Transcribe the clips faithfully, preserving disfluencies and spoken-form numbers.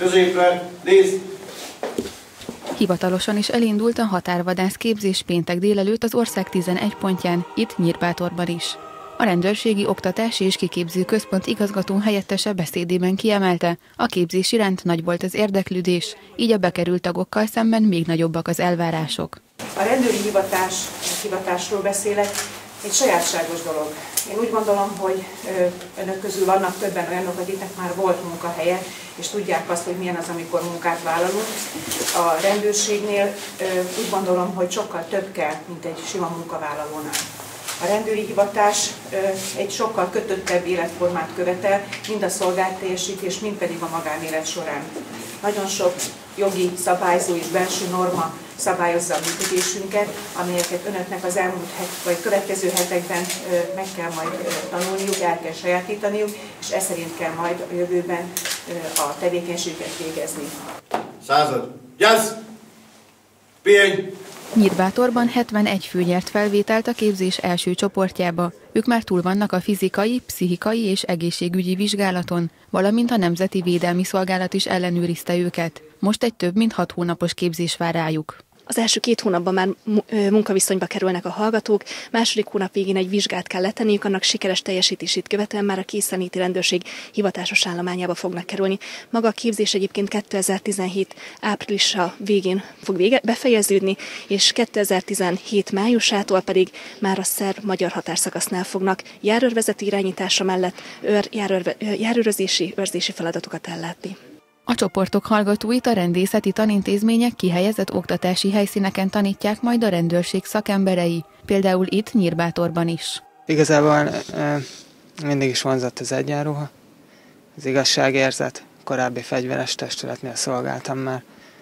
középre, nézd! Hivatalosan is elindult a határvadász képzés péntek délelőtt az ország tizenegy pontján, itt Nyírbátorban is. A Rendőrségi Oktatási és Kiképző Központ igazgató helyettese beszédében kiemelte, a képzés iránt nagy volt az érdeklődés, így a bekerült tagokkal szemben még nagyobbak az elvárások. A rendőri hivatás, hivatásról beszélek, egy sajátságos dolog. Én úgy gondolom, hogy önök közül vannak többen olyanok, akiknek már volt munkahelye, és tudják azt, hogy milyen az, amikor munkát vállalunk. A rendőrségnél úgy gondolom, hogy sokkal több kell, mint egy sima munkavállalónál. A rendőri hivatás egy sokkal kötöttebb életformát követel, mind a szolgálatteljesítés, mind pedig a magánélet során. Nagyon sok jogi szabályzó és belső norma szabályozza a működésünket, amelyeket önöknek az elmúlt het, vagy következő hetekben meg kell majd tanulniuk, el kell sajátítaniuk, és ez szerint kell majd a jövőben a tevékenységet végezni. Század! Gyász! Pihenj! Nyírbátorban hetvenegy fő nyert felvételt a képzés első csoportjába. Ők már túl vannak a fizikai, pszichikai és egészségügyi vizsgálaton, valamint a Nemzeti Védelmi Szolgálat is ellenőrizte őket. Most egy több mint hat hónapos képzés vár rájuk. Az első két hónapban már munkaviszonyba kerülnek a hallgatók, második hónap végén egy vizsgát kell letenniük, annak sikeres teljesítését követően már a készenléti rendőrség hivatásos állományába fognak kerülni. Maga a képzés egyébként kétezer-tizenhét áprilisa végén fog vége, befejeződni, és kétezer-tizenhét májusától pedig már a szerb magyar határszakasznál fognak járőrvezető irányítása mellett őr, járőr, járőrözési, őrzési feladatokat ellátni. A csoportok hallgatóit a rendészeti tanintézmények kihelyezett oktatási helyszíneken tanítják majd a rendőrség szakemberei, például itt Nyírbátorban is. Igazából mindig is vonzott az egyenruha, az igazságérzet, korábbi fegyveres testületnél szolgáltam már,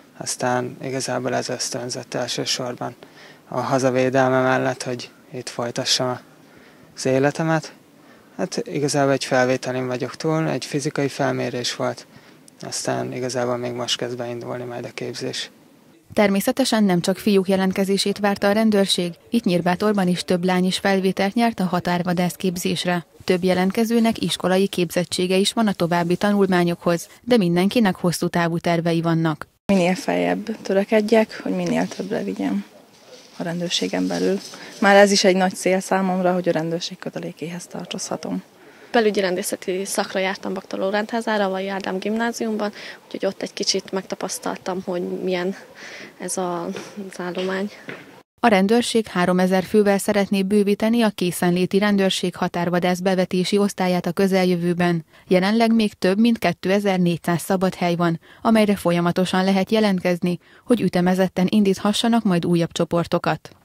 aztán igazából ez ösztönzött elsősorban a hazavédelme mellett, hogy itt folytassam az életemet. Hát igazából egy felvételin vagyok túl, egy fizikai felmérés volt, aztán igazából még most kezd beindulni majd a képzés. Természetesen nem csak fiúk jelentkezését várta a rendőrség, itt Nyírbátorban is több lány is felvételt nyert a határvadász képzésre. Több jelentkezőnek iskolai képzettsége is van a további tanulmányokhoz, de mindenkinek hosszú távú tervei vannak. Minél feljebb törekedjek, hogy minél többre vigyem a rendőrségen belül. Már ez is egy nagy cél számomra, hogy a rendőrség kötelékéhez tartozhatom. Belügyi rendészeti szakra jártam Bakta Lórántházára, vagy Ádám gimnáziumban, úgyhogy ott egy kicsit megtapasztaltam, hogy milyen ez az állomány. A rendőrség háromezer fővel szeretné bővíteni a készenléti rendőrség határvadász bevetési osztályát a közeljövőben. Jelenleg még több mint kétezer-négyszáz szabad hely van, amelyre folyamatosan lehet jelentkezni, hogy ütemezetten indíthassanak majd újabb csoportokat.